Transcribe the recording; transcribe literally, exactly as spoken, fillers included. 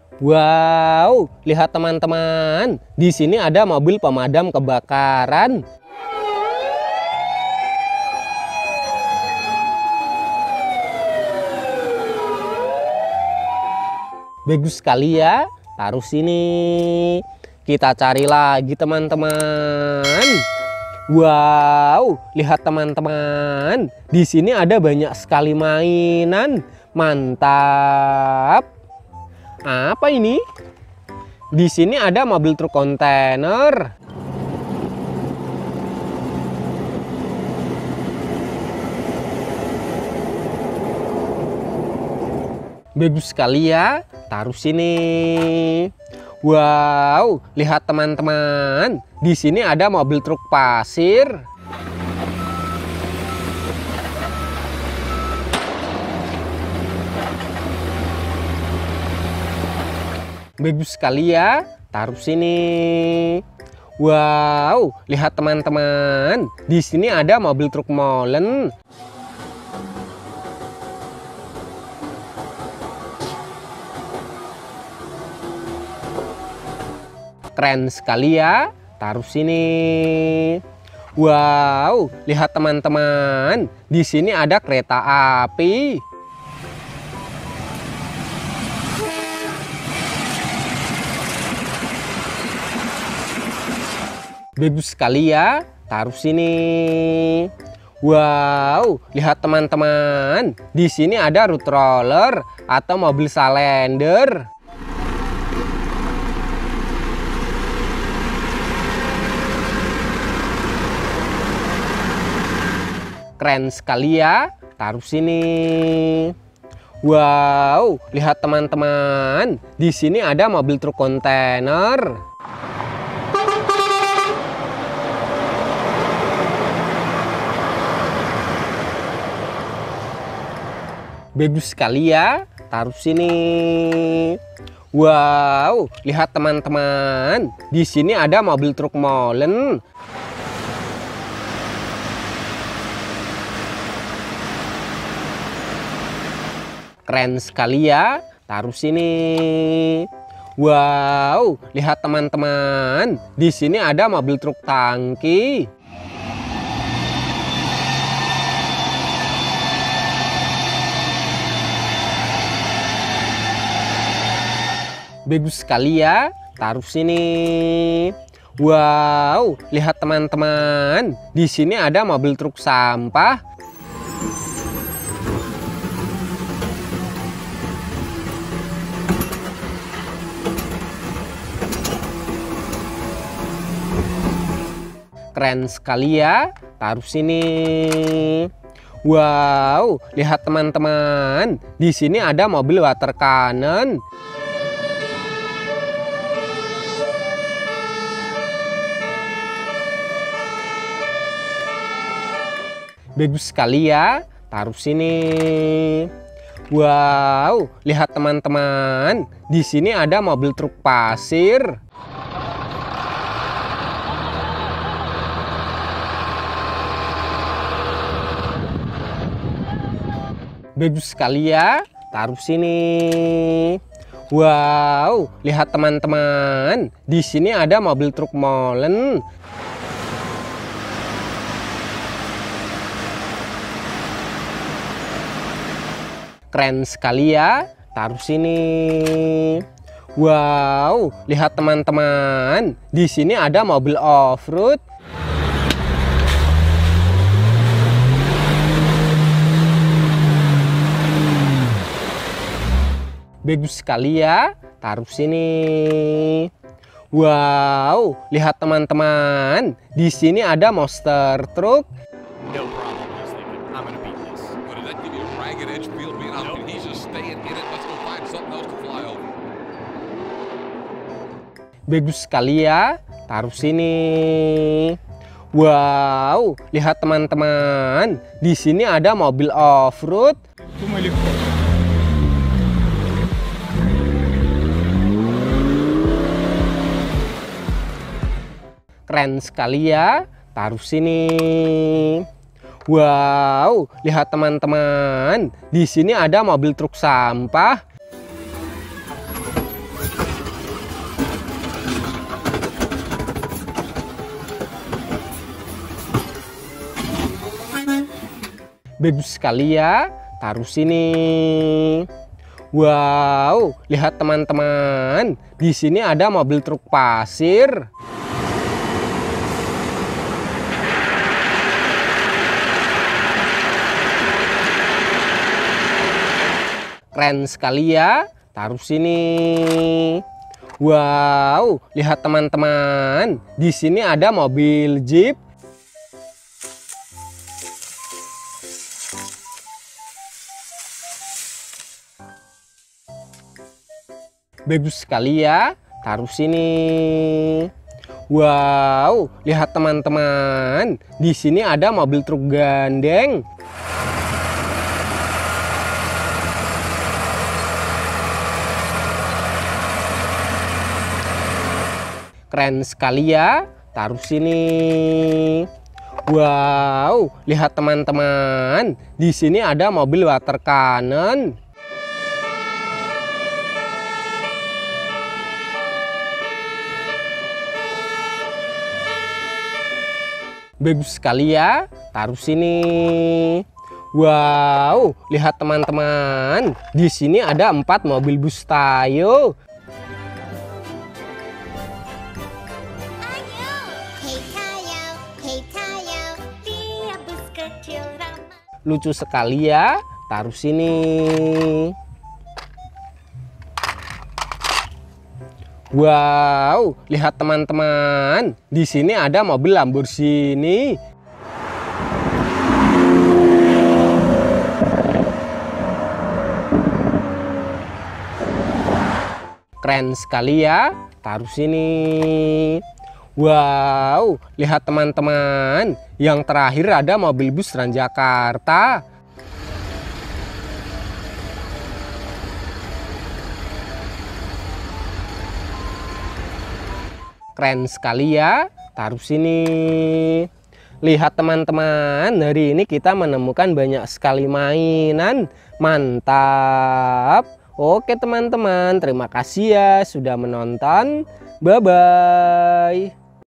Wow, lihat teman-teman. Di sini ada mobil pemadam kebakaran. Bagus sekali ya. Taruh sini. Kita cari lagi teman-teman. Wow, lihat teman-teman. Di sini ada banyak sekali mainan. Mantap. Apa ini? Di sini ada mobil truk kontainer. Bagus sekali ya. Taruh sini. Wow, lihat teman-teman. Di sini ada mobil truk pasir. Bagus sekali ya. Taruh sini. Wow, lihat teman-teman. Di sini ada mobil truk molen. Keren sekali ya. Taruh sini. Wow, lihat teman-teman. Di sini ada kereta api. Bagus sekali ya. Taruh sini. Wow, lihat teman-teman. Di sini ada road roller atau mobil salender. Keren sekali ya. Taruh sini. Wow, lihat teman-teman. Di sini ada mobil truk kontainer. Bagus sekali ya. Taruh sini. Wow, lihat teman-teman. Di sini ada mobil truk molen. Keren sekali ya. Taruh sini. Wow, lihat teman-teman. Di sini ada mobil truk tangki. Bagus sekali ya. Taruh sini. Wow, lihat teman-teman. Di sini ada mobil truk sampah. Keren sekali ya. Taruh sini. Wow, lihat teman-teman. Di sini ada mobil water cannon. Bagus sekali ya. Taruh sini. Wow, lihat teman-teman. Di sini ada mobil truk pasir. Bagus sekali ya. Taruh sini. Wow, lihat teman-teman. Di sini ada mobil truk molen. Keren sekali ya. Taruh sini. Wow, lihat teman-teman. Di sini ada mobil off-road. Bagus sekali ya. Taruh sini. Wow, lihat teman-teman. Di sini ada monster truck. No problem, he's thinking, I'm gonna beat this. What did that give you a ragged edge field being out? Nope. He's just staying in it. Let's go find something else to fly over. Bagus sekali ya. Taruh sini. Wow, lihat teman-teman. Di sini ada mobil off-road. Keren sekali ya. Taruh sini. Wow, lihat teman-teman. Di sini ada mobil truk sampah. Bagus sekali ya, taruh sini. Wow, lihat teman-teman, di sini ada mobil truk pasir. Keren sekali ya, taruh sini. Wow, lihat teman-teman, di sini ada mobil jeep. Bagus sekali ya, taruh sini. Wow, lihat teman-teman, di sini ada mobil truk gandeng. Keren sekali ya, taruh sini. Wow, lihat teman-teman, di sini ada mobil water cannon. Bagus sekali ya, taruh sini. Wow, lihat teman-teman, di sini ada empat mobil bus Tayo. Lucu sekali ya, taruh sini. Wow, lihat teman-teman, di sini ada mobil Lamborghini. Keren sekali ya, taruh sini. Wow, lihat teman-teman, yang terakhir ada mobil bus Transjakarta. Keren sekali ya, taruh sini. Lihat teman-teman, hari ini kita menemukan banyak sekali mainan. Mantap. Oke teman-teman, terima kasih ya sudah menonton. Bye-bye.